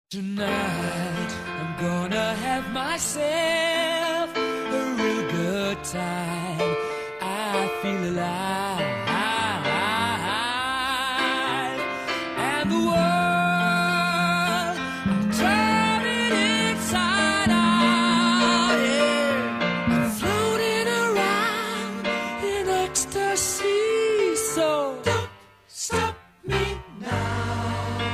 Tonight, I'm gonna have myself a real good time. I feel alive, and the world, I'm turning inside out, yeah. I'm floating around in ecstasy, so don't stop me now.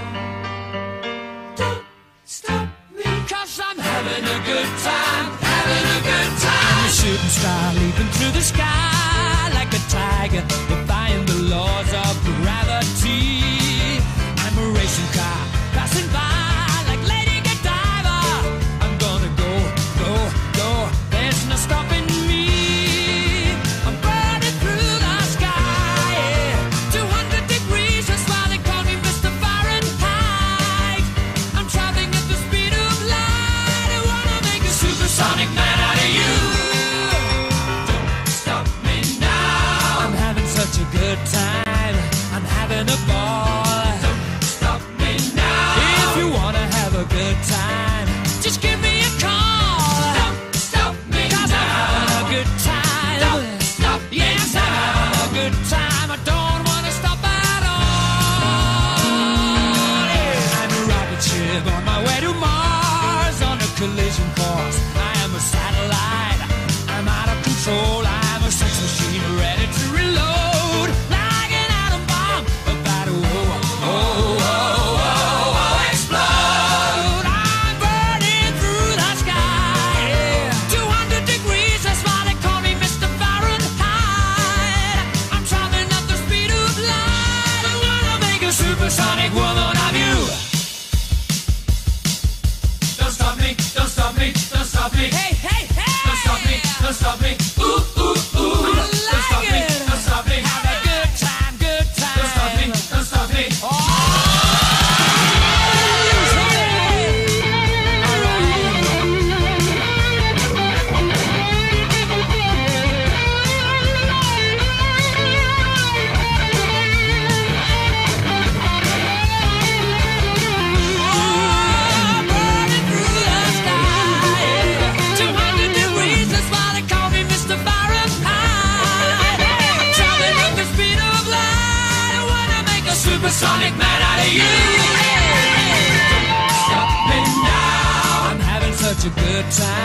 I'm having a good time, having a good time. I'm a shooting star leaping through the sky like a tiger, defying the laws of gravity. I'm a racing car passing by like Lady Godiva. I'm gonna go, go, go. There's no stopping me. I'm burning through the sky, yeah. 200 degrees, that's why they call me Mr. Fahrenheit. I'm traveling at the speed of light. Supersonic man out of you. Don't stop me now. I'm having such a good time. I'm having a ball. Don't stop me now. If you wanna have a good time, just give me a call. Don't stop me now. I'm having a good time. Don't stop me now. Yes, I'm having a good time. I don't wanna stop at all. Yeah. I'm a rocket ship on my way to Mars on a collision course. Satellite, I'm out of control. I'm a sex machine ready to reload, like an atom bomb about to explode. I'm burning through the sky, yeah. 200 degrees, that's why they call me Mr. Fahrenheit. I'm traveling at the speed of light. I'm gonna make a supersonic woman of you. Don't stop me, don't stop me, don't stop me. Hey, hey, hey! Don't stop me, don't stop me. Ooh, ooh, ooh. Don't stop me, don't stop me. Have a good time, good time. Don't stop me, don't stop me. Oh! Supersonic man out of you. Don't stop me now. I'm having such a good time.